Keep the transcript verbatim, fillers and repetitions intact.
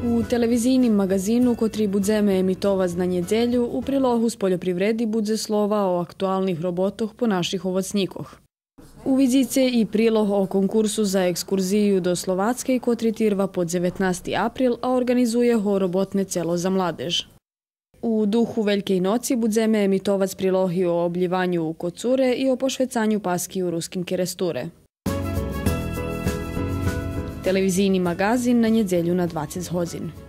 U televizijním magazinu, kotri budzeme emitować na niedzielju, u prilohu z poljoprivredi budze slova o aktualnih robotoh po naših ovocnikoh. Uvidite i prilog o konkursu za ekskurziju do Slovatske, kotri tirva pod devetnaesti april, a organizuje ho robotne celo za mladež. U duhu Veljkej noci budzeme emitować prilohi o obljivanju u kocure i o pošvecanju paski u ruskim keresture. Televizijni magazin na niedzielju na dvadeset hodin.